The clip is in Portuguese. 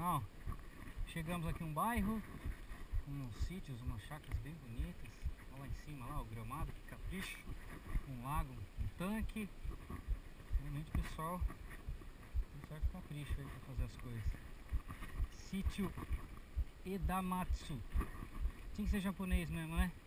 Ó, chegamos aqui em um bairro, uns sítios, umas chácaras bem bonitas. Olha lá em cima, lá o gramado, que capricho. Um lago, um tanque. Realmente o pessoal tem certo capricho aí pra fazer as coisas. Sítio Edamatsu. Tinha que ser japonês mesmo, né?